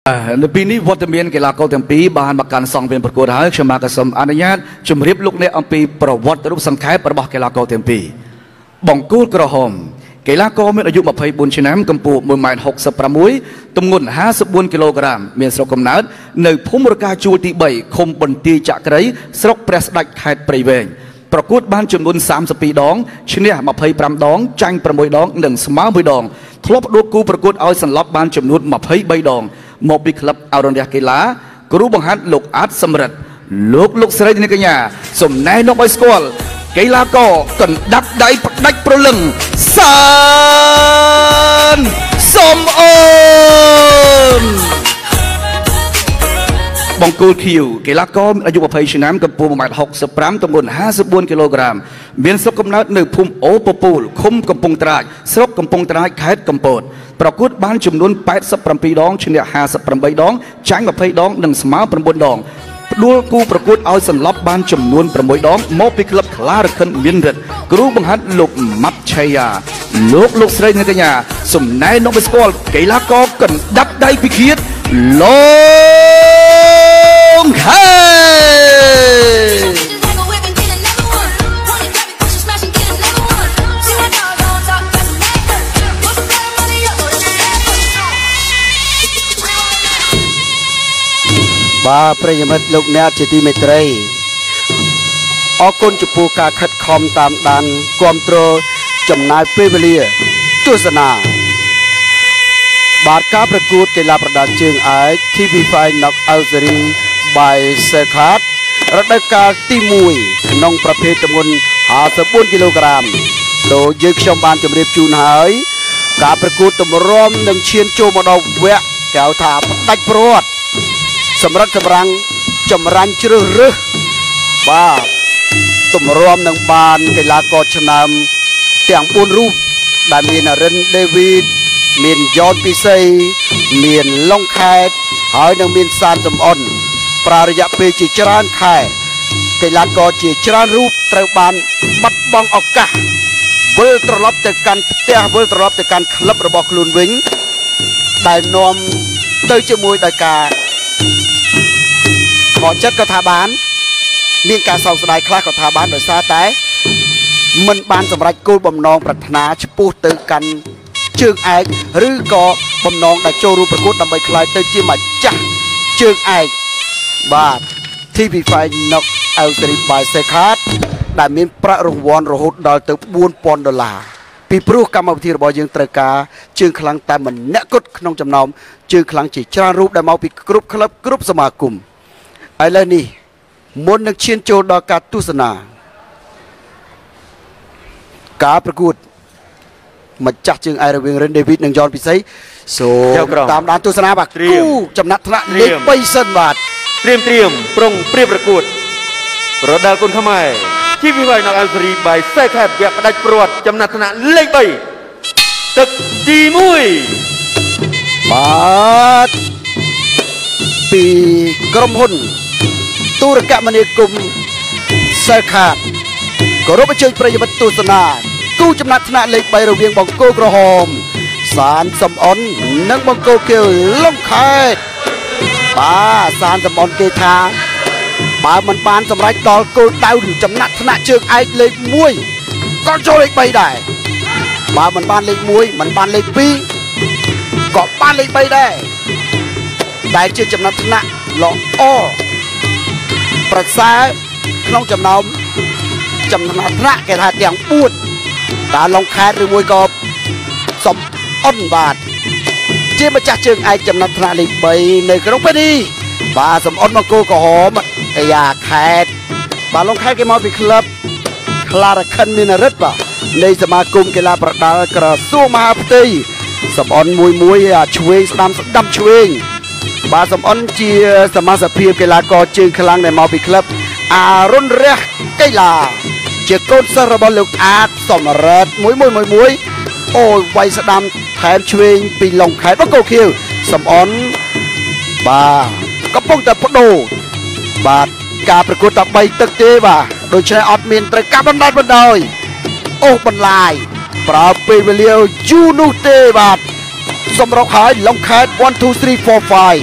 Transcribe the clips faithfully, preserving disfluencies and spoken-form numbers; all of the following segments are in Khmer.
ในปีนี้วัฒนเมียนกีฬาเกาเต็มปีบานบักการส่องเป็นประกวดหาชมากระสมอนุญาตจุมเรียบลูกในอัมพีประวัติรูปสังขารประบากีฬาเกาเต็มปีบ่งกูดกระหอมกีฬาเกามีอายุมาเพย์บุญชนะกำปูมวยไม้หกสิบประมุยตุ่มเงินห้าสิบบุญกิโลกรัมเมียนสกกำนัดในภูมิราจูตีใบคมบนตีจักรไรสกเปรสดักไฮดปริเวณประกวดบ้านจำนวนสามสิบปีดองชนะมาเพย์ปรำดองจังประมุยดองหนึ่งสมาร์บุยดองทลบดูกูประกวดเอาสันลับบ้านจำนวนมาเพย์ใบดองมอบบิคลับอารอนยากีฬากรูบังฮัดลูกอาร์ตสำเร็จลูกลูกสไลด์ในกันยาสมนายนกไอสกอลกีฬาก็กันดักได้ดักโปรลึงสานสมโอนบองกูคิวกีฬาก็อายุประเพณีน้ำกับปูประมาณหกสิบปรำตำบลห้าสิบบุญกิโลกรัมเบียนสกกำนัดหนึ่งพุ่มโอปปูลคุมกำปงตรายสกกำปงตรายแคดกำปดประกวดบ้านจำนวนแปดสิบปรำปีดองเฉลี่ยห้าสิบปรำใบดองจ้างประเพณีดองหนึ่งสมาร์ปรำบนดองดูกูประกวดเอาสันลับบ้านจำนวนประมวยดองมอบปิกลับคลาร์คันเมียนรัดกรูบังฮัดลูกมัดชัยยาลูกลูกสไลด์ในกันยาสมนายนกสกอลกีฬาก็กันดักได้พิคิดลงเฮ้บาประยมัดลูกเนื้อจิติเมตรีออกคนจุปูกาขัดคอมตามดันความโตรจำนายเปรเวเลียตุสนาบาดการประกวดกีฬาประดาเชิงไอทีวีไฟน็อกเอาซรีบายเซคัตรัฐการตีมวยน้องประเภทจำนวนห้าสิบกิโลกรัมโดยยึดชมบานจำเรียบจูนหายการประกวดตำรวจหนึ่งเชียนโจมาดอกแวะแก้วถาดักโปรดสำรักสำรังจำรันเชื่อรึบ้าตุ่มรวมหนังบานกีฬากอชนามเตียงปูนรูปได้มีนเรนเดวิดมีนยอนปิเซมีนลงแคดหายนังมีนซานจำอ่อนปราระยะเปจิจรานแคกีฬากอจิจรานรูปเตาบานบัดบองออกกะเบิลตรอบแต่การเตะเบิลตรอบแต่การคลับระบอกลุนวิงได้นอมเตยจมวยได้กาขอจัดกฐาบาลมีการส่งสลายคลาสกฐาบาลโดยซาแต่มันบานสำหรับกูบำนองปรารถนาชิปูตือกันเชิงไอหรือก็บำนองได้โจรูประกุดนำไปคลายเตยจีมาจ้าเชิงไอบาทที่พีไฟนกเอาสริบายเซคัสได้มีประรางวัลรหุดดอลเตอร์บุญปอนดอลลาร์ปีพรุ่งกรรมวิธีระบายยังตระกาเชิงคลังแต่มันเนกดขนมจำนำเชิงคลังจีจารูปได้มาปีกรุ๊ปคลับกรุ๊ปสมาคมไอ้เรื่องนี้มนนักเชียนโจดอการตุสนาการประกวดมาจักจึงไอระเวงเรนเดวิดนังจอนพิเศษโซตามด้านตุสนาบักกู้จำนักธนะเล็กไปเส้นบาทเตรียมเตรียมปรงเปรียบประกวดรถดาลคนขมายที่วิวัยนักอัลสรีใบแท้แคบแบบได้โปรดจำนักธนะเล็กไปตึกดีมุยบาทปีกรมหุ่นตุรกะมณีกุมเซคัดกรบเชิญประยบัตตุสนากู้จำนักธนะเล็กใบระเวียงบองโกกระหอมสารสมอนนักบองโกเกลล่องไข่ป้าสารสมอนเกทาป้ามันปานสำไรตอลโกดาวถึงจำนักธนะเชิงไอเล็กมวยก็โจเล็กใบได้ป้ามันปานเล็กมวยมันปานเล็กปีเกาะปานเล็กใบได้ได้เชื่อจำนักธนะหล่ออ้อประสาน้องจำนำจำนำพระแกทาเตียงปูดตาลองแคดหรือมวยกอบสมอ้นบาทเจ้ามาจากเชิงไอจำนำพระลิบใบในกระดกไปดีบาสมอ้นมาโกก็หอมไอ้ยาแคดบาลองแคดแกมาเป็นคลับคลาร์คันมินารัตปะในสมาคมกีฬาประดากระสู้มหาปฏิสมอ้นมวยมวยช่วยสนามดำช่วยบาสมอันเจียสมาสเพียกีฬากอจึงคลังในมาปิคลับอารุนเรียกกีฬาเจ้าโกนสระบอลลูกอาดสมรัดมวยมวยมวยมวยโอ้ยไวสดามแถมช่วยปีลงแขนว่าโกคิวสมอันบากระป้องแต่พดูบาการประกวดตับใบตึกเจ๊บ่าโดยใช้ออดเมียนตระกับบันไดบันไดโอ้บรรลัยปราบเปเลียวจูนูเตบาสมรขายลงแคด one two three four five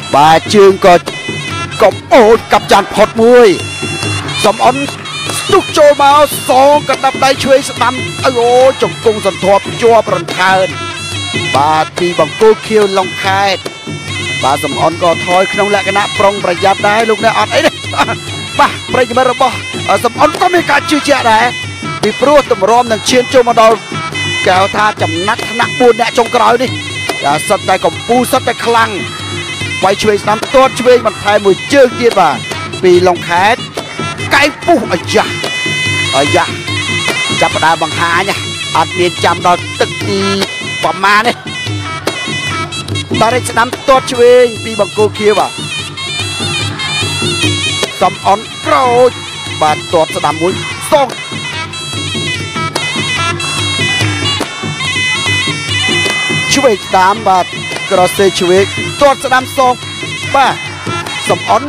បាទជើងក៏កុំអូនកាប់ចានផុតមួយសំអនស្ទុះចូលមកសងកណ្ដាប់ដៃឆ្វេងស្ដាំអូជង្គង់សន្ធាប់ជាប់រន្កើនបាទពីបង្គោលខៀវឡុងខេតបាទសំអនក៏ថយក្នុងលក្ខណៈប្រុងប្រយ័ត្នដែរលោកអ្នកអត់អីទេបាទប្រិយមិត្តរបស់សំអនក៏មានការជឿជាក់ដែរពីព្រោះតម្រាំនឹងឈានចូលមកដល់កៅថាចំណាត់ថ្នាក់បួនអ្នកចុងក្រោយនេះតែសិតតែកម្ពូសិតតែខ្លាំងវាយឆ្វេងស្ដាំទាត់ឆ្វេងបន្ថែមមួយជើងទៀតបាទពីឡុងខេតកែពុះអាយ៉ាអាយ៉ាចាប់ផ្ដើមបង្ហាញអត់មានចាំដល់ទឹកទីប្រមាណទេតារិចស្ដាំទាត់ឆ្វេងពីបង្គោលខៀវបាទសំអនក្រោចបាទទាត់ស្ដាំមួយសងឆ្វេងស្ដាំបាទក្រសេឆ្វេងទាត់ស្ដាំសងបាទសំអន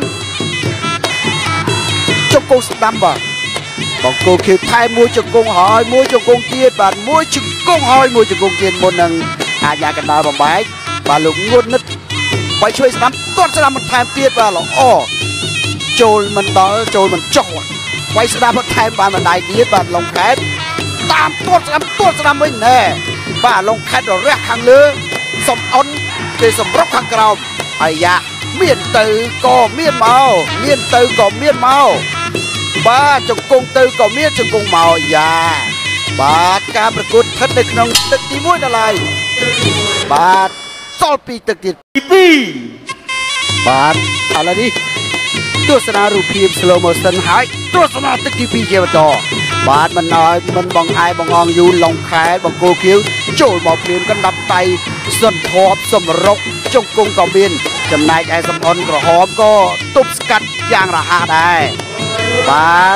ជង្គង់ស្ដាំបាទបង្គោលខៀវថែមួយជង្គង់ហើយមួយជង្គង់ទៀតបាទមួយជង្គង់ហើយមួយជង្គង់ទៀតមុននឹងអាញាកណ្ដាលបំបែកបាទលោកងួននិតបើជួយស្ដាំទាត់ស្ដាំបន្ថែមទៀតបាទល្អចូលមិនដល់ចូលមិនចុះវាយស្ដាំបន្ថែមបានបណ្ដៃទៀតបាទឡុងខេតតាមទាត់ស្ដាំទាត់ស្ដាំវិញណែបាទឡុងខេតរះខាងលើសំអនគេសម្រុកខាងក្រោមអាយ៉ាមានទៅក៏មានមកមានទៅក៏មានមកបាទជង្គង់ទៅក៏មានជង្គង់មកយ៉ាបាទការប្រកួតស្ថិតនៅក្នុងទឹកទីមួយដល់ហើយបាទសល់ពីទឹកទីពីរបាទឥឡូវនេះទស្សនារូបភាព slow motion ហើយទស្សនាទឹកទីពីរជាបន្តបាទមិនឲ្យមិនបងអាយបងអងយូឡុងខែបង្គោលខៀវចូលមកព្រាមកណ្ដាប់ដៃសន្ធាប់សម្រុកជង្គង់ក៏មានចំណែកឯសំអនក្រហមក៏ទប់ស្កាត់យ៉ាងរហ័សដែរបាទ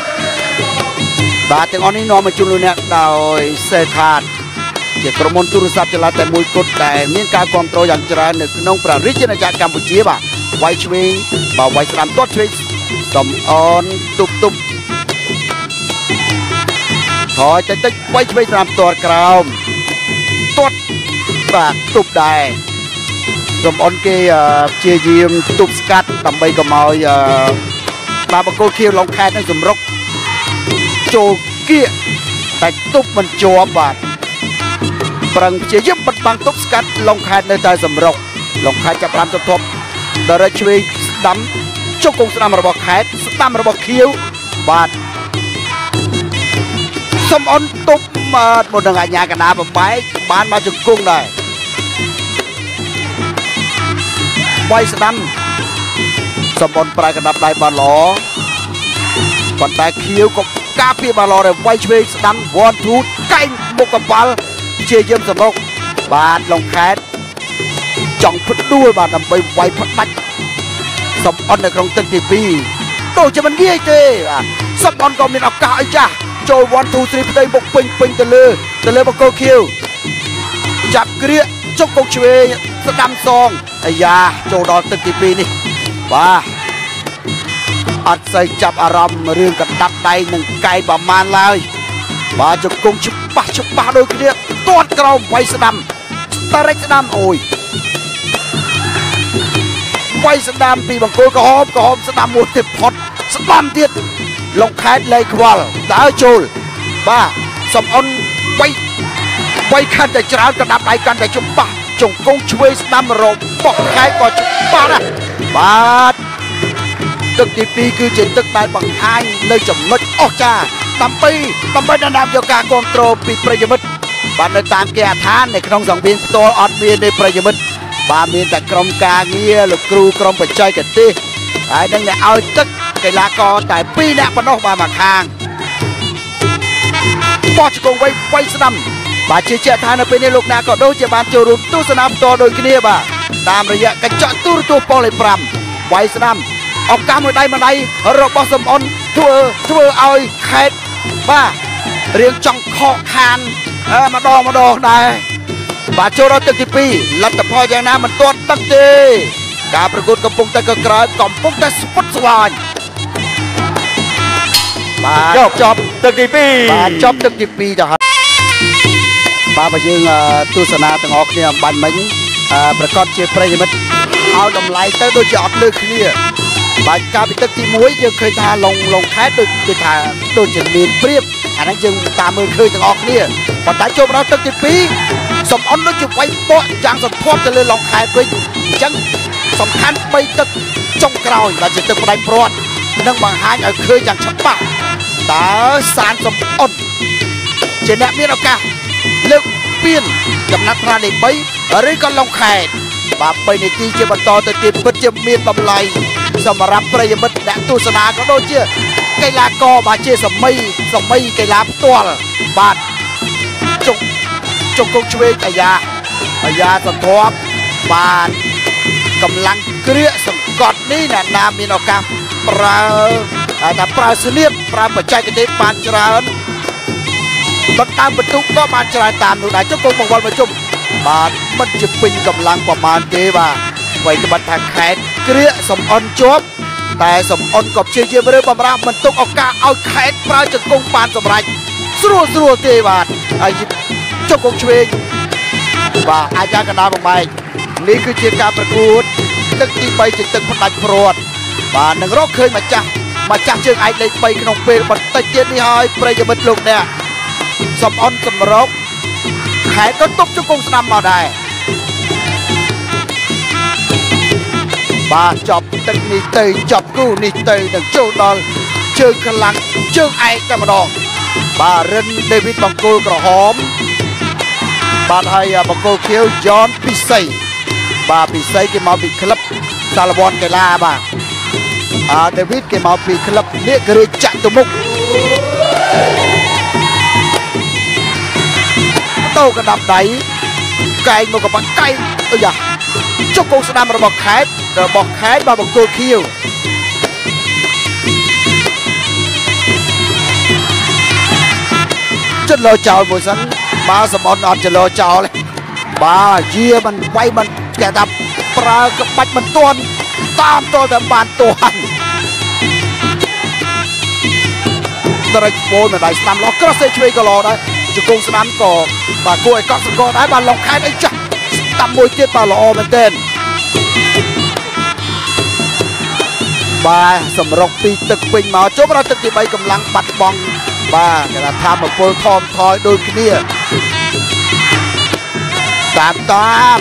បាទទាំងអស់នេះនាំមកជូនលោកអ្នកដោយសេខាតជាក្រុមហ៊ុនទូរស័ព្ទចល័តតែមួយគត់ដែលមានការគ្រប់គ្រងយ៉ាងច្រើននៅក្នុងព្រះរាជាណាចក្រកម្ពុជាបាទវាយឆ្វេងបាទវាយស្ដាំទាត់ឆ្វេងសំអនទប់ទប់ថយតិចតិចវាយឆ្វេងស្ដាំទាត់ក្រោមទាត់បាទទប់ដែរសំអនគេព្យាយាមទប់ស្កាត់ដើម្បីកុំឲ្យបាទបង្គោលខៀវឡុងខេតនឹងសម្រុកចូលគៀកតែទប់មិនជាប់បាទប្រឹងព្យាយាមបិទបាំងទប់ស្កាត់ឡុងខេតនៅតែសម្រុកឡុងខេតចាប់បានទប់ទប់ដល់រឆ្វេងស្ដាំជង្គង់ស្ដាំរបស់ខេតស្ដាំរបស់ខៀវបាទសំអនទប់បាទមុននឹងអាញាកណ្ដាលបំបែកបានមកជង្គង់ដែរវាយស្ដាំសំអនប្រើកណ្ដាប់ដៃបានល្អប៉ុន្តែខៀវក៏ការពារបានល្អដែរវាយឆ្វេងស្ដាំវ៉ាន់ធូកែងមុខកប៉ាល់ជាយាមសម្រុកបាទឡុងខេតចង់ផ្ដួលបាទដើម្បីវាយផ្ដាច់សំអននៅក្នុងទឹកទីពីរដូចជាមិនងាយទេបាទសំអនក៏មានឱកាសអីចាស់ចូលវ៉ាន់ធូទ្រីផ្ទៃមុខពេញពេញទៅលើទៅលើបង្គោលខៀវចាប់ក្រៀកជង្គង់ឆ្វេងស្ដាំសងអាយ៉ាចូលដល់ទឹកទីពីរនេះបាទអត់សូវចាប់អារម្មណ៍រឿងកណ្ដាប់ដៃនឹងកែប្រមាណឡើយបាទជង្គង់ច្បាស់ច្បាស់ដូចគ្នាទាត់ក្រោមវាយស្ដាំតារិចស្ដាំអូយវាយស្ដាំពីបង្គោលក្រហមក្រហមស្ដាំមួយទៀតផុតស្ដាំទៀតឡុងខេតលែងខ្វល់ដើរចូលបាទសំអនវាយវាយខាត់តែច្រើនកណ្ដាប់ដៃកាន់តែច្បាស់ជង្គង់ឆ្វេងស្ដាំរបស់ខេតក៏ច្បាស់ដែរបាទទឹកទីពីរគឺជាទឹកដែលបង្ហាញនៅចំណុចអស្ចារ្យដើម្បីដើម្បីដណ្ដើមយកការគ្រប់គ្រងពីប្រិយមិត្តបាទនៅតាមគេអាឋាននៅក្នុងសង្វៀនផ្ទាល់អត់មានទេប្រិយមិត្តបាទមានតែក្រុមការងារលោកគ្រូក្រុមបច្ចេកទេសហើយនឹងអ្នកឲ្យទឹកកីឡាករតែពីរនាក់ប៉ុណ្ណោះបាទមកខាងបោះជង្គង់វៃវៃស្ដាំបាទជាជាក់ថានៅពេលនេះលោកអ្នកក៏ដូចជាបានចូលរួមទស្សនាផ្ទាល់ដូចគ្នាបាទតាមរយៈកញ្ចក់ទូរទស្សន៍ប៉ុលលេខប្រាំវៃស្ដាំឱកាសមួយដៃមួយដៃរបស់សំអនធ្វើធ្វើឲ្យខេតបាទរៀងចង់ខកខានម្ដងម្ដងដែរបាទចូលដល់ទឹកទីពីរលទ្ធផលយ៉ាងណាមិនទាន់ដឹងទេការប្រកួតកំពុងតែកក្រើកកំពុងតែស្ពុតស្វាញបាទចប់ចប់ទឹកទីពីរបាទចប់ទឹកទីពីរទៅហើយបាទបើយើងទស្សនាទាំងអស់គ្នាអំបញ្ញមិញប្រកាសជាប្រិយមិត្តឲ្យតម្លៃទៅដូចជាអត់លើគ្នាបាទការពិទឹកទីមួយយើងឃើញថាឡុងឡុងខេតដូចគេថាដូចជាមានព្រៀបអាហ្នឹងយើងតាមមើលឃើញទាំងអស់គ្នាប៉ុន្តែចូលដល់ទឹកទីពីរសំអន់ដូចជាវាយបកយ៉ាងសន្ធាប់ទៅលើឡុងខេតវិញអញ្ចឹងសំខាន់បីទឹកចុងក្រោយដែលជាទឹកផ្ដាច់ព្រាត់នឹងបង្ហាញឲ្យឃើញយ៉ាងច្បាស់តើសានសំអន់ជាអ្នកមានឱកាសលើកពានចំណាត់ថ្នាក់លេខបីឬក៏ឡុងខេតបាទបីនាទីជាបន្តទៅទៀតពិតជាមានតម្លៃសម្រាប់ប្រិយមិត្តអ្នកទស្សនាក៏ដូចជាកីឡាករបាទជាសម័យសម័យកីឡាផ្ទាល់បាទជុកជុកគោកឆ្វេងអាយ៉ាអាយ៉ាសន្ធាប់បាទកម្លាំងគ្រាកសង្កត់នេះអ្នកណាមានឱកាសប្រើតែប្រើស្នៀតប្រើបច្ចេកទេសបានច្រើនបត់តាមបន្ទុកក៏បានច្រើនតាមនោះដែរជុកគោកបង្វិលមកជុំបាទមិនជាពេញកម្លាំងប្រមាណទេបាទអ្វីក៏បាត់ថាខេតគ្រាកសំអន់ជាប់តែសំអន់ក៏ព្យាយាមរើបំរាស់មិនទុកឱកាសឲ្យខេតប្រើជង្គង់បានសម្រេចស្រួលស្រួលទេបាទហើយជុកគោកឆ្វេងបាទអាចយ៉ាងកណ្ដាលបំបែកនេះគឺជាការប្រកួតទឹកទីបីជាទឹកផ្ដាច់ព្រាត់បាទនឹងរកឃើញម្ចាស់ម្ចាស់ជើងឯកលេខបីក្នុងពេលបន្តិចទៀតនេះហើយប្រិយមិត្តលោកអ្នកសំអន់សម្រុកខេតក៏ទប់ជង្គង់ស្ដាំមកដែរបាទចប់ទឹកនេះទៅចប់គូនេះទៅនឹងចូលដល់ជើងខ្លាំងជើងឯកតែម្ដងបាទរិនដេវីតបង្គោលក្រហមបាទហើយបង្គោលខៀវយ៉នពិសីបាទពិសីគេមកពីក្លឹបសាឡវ័នកីឡាបាទអឺដេវីតគេមកពីក្លឹបនាគរាជចតុមុខតោកណ្ដាប់ដៃកែងមកកបាក់កែងអីយ៉ាជុកគោកស្ដាំរបស់ខេតរបស់ខេតបាទបង្គោលខៀវចន្លោចោលមួយសិនបាទសំអន់អត់ចន្លោចោលបាទជាមិនវាយមិនគេថាប្រើក្បាច់មិនទាន់តាមតតែបានទាន់ដរិចពោលមិនដៃស្ដាំលោះក្រោះសេឆ្វេងក៏លោដែរជង្គង់ស្ដាំក៏បាទគួរឲ្យកត់សម្គាល់ដែរបាទឡុងខេតអីចាស់ស្ដាំមួយទៀតបាទល្អមែនទែនបាទសម្រុកពីទឹកពេញមកជុំដល់ទឹកទីបីកម្លាំងបាត់បង់បាទគេថាថាមពលថមថយដូចគ្នាតាមតាម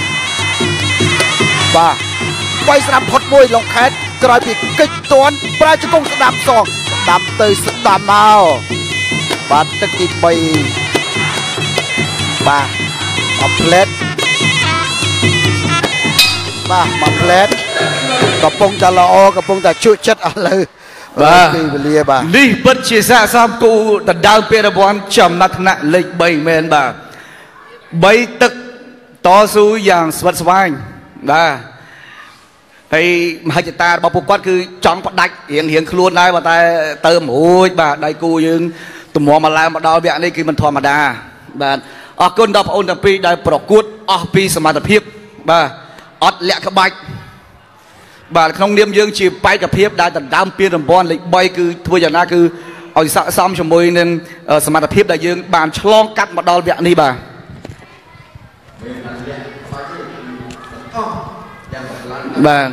បាទវាយស្ដាំផុតមួយឡុងខេតក្រោយពីកិច្ចតន់ប្រើជង្គង់ស្ដាំសងស្ដាំទៅស្ដាំមកបាទទឹកទីបីបាទមកផ្លែតបាទមកផ្លែតកំពុងតែល្អកំពុងតែជក់ចិត្តឥឡូវបាទពេលវេលាបាទនេះពិតជាស័ក្តិសមគូដណ្ដើមពានរង្វាន់ចំណាត់ថ្នាក់លេខបីមែនបាទបីទឹកតស៊ូយ៉ាងស្វិតស្វាញបាទហើយមហិច្ឆតារបស់ពួកគាត់គឺចង់ផ្ដាច់រៀងរៀងខ្លួនដែរបើតែទៅរួចបាទដៃគូយើងទំមមកឡើងមកដល់វគ្គនេះគឺមិនធម្មតាបាទអរគុណដល់បងអូនទាំងពីរដែលប្រកួតអស់ពីសមត្ថភាពបាទអត់លាក់ក្បាច់បាទក្នុងនាមយើងជាបេក្ខភាពដែលដណ្ដើមពានរង្វាន់លេខបីគឺធ្វើយ៉ាងណាគឺឲ្យស័ក្តិសមជាមួយនឹងសមត្ថភាពដែលយើងបានឆ្លងកាត់មកដល់វគ្គនេះបាទបាទ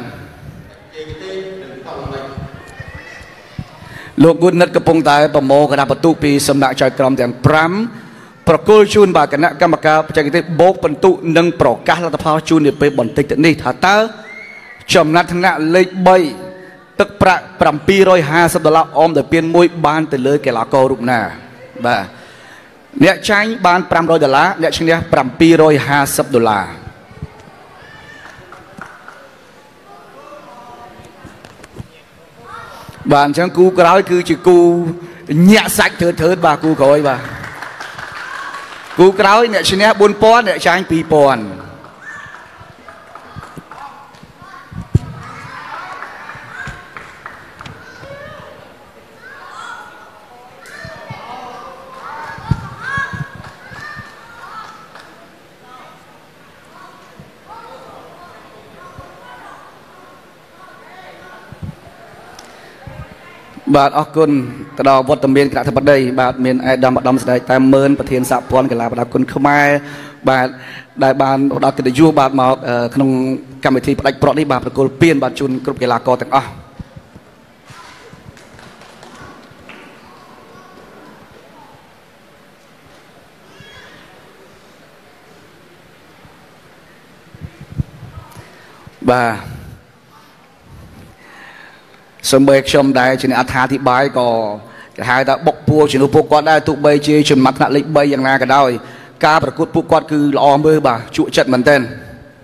លោកគុណនិតកំពុងតែប្រមូលគណៈបន្ទុកពីសំណាក់ចៅក្រមទាំងប្រាំប្រគល់ជូនបាទគណៈកម្មការបច្ចេកទេសបូកបន្ទុកនិងប្រកាសលទ្ធផលជូននាពេលបន្តិចនេះថាតើចំណាត់ថ្នាក់លេខបីទឹកប្រាក់ប្រាំពីររយហាសិបដុល្លារអមទៅពានមួយបានទៅលើកីឡាកររូបណាបាទអ្នកចាញ់បានប្រាំរយដុល្លារអ្នកឈ្នះប្រាំពីររយហាសិបដុល្លារបាទអញ្ចឹងគូក្រោយគឺជាគូញាក់សាច់ធឺធឺបាទគូក្រោយបាទគូក្រោយអ្នកឈ្នះបួនពាន់អ្នកចាញ់ពីរពាន់បបាទអរគុណទៅដល់វត្តមានគណៈធិបតីបាទមានអេដាមឧត្តមស្ដេចតាមមើលប្រធានសហព័ន្ធកីឡាប្រដាល់គុណខ្មែរបាទដែលបានផ្ដល់កិត្តិយសបាទមកក្នុងកម្មវិធីផ្ដាច់ប្រក់នេះបាទប្រគល់ពានបាទជូនគ្រប់កីឡាករទាំងអស់បាទសូម្បីខ្ញុំដែរជាអ្នកអត្ថាធិប្បាយក៏គេហៅថាបុកពួរជំនួសពួកគាត់ដែរទោះបីជាចំណាត់ថ្នាក់លេខបីយ៉ាងណាក៏ដោយការប្រកួតពួកគាត់គឺល្អមើលបាទជក់ចិត្តមែនទែន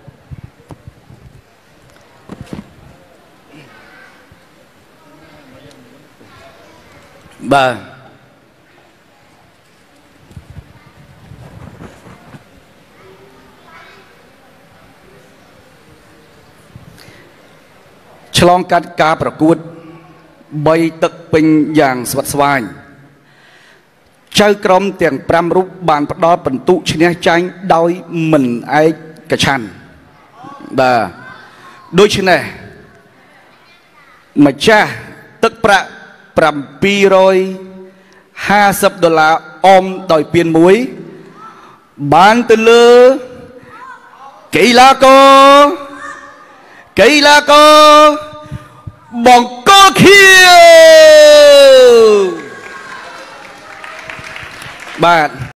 បាទឆ្លងកាត់ការប្រកួតបីទឹកពេញយ៉ាងស្វិតស្វាញចៅក្រមទាំងប្រាំរូបបានផ្ដល់ពិន្ទុឈ្នះចាញ់ដោយមិនឯកច្ឆ័ន្ទបាទដូច្នេះម្ចាស់ទឹកប្រាក់ប្រាំពីររយហាសិបដុល្លារអមដោយពានមួយបានទៅលើកីឡាករកីឡាករបង្គោលខៀវបាទ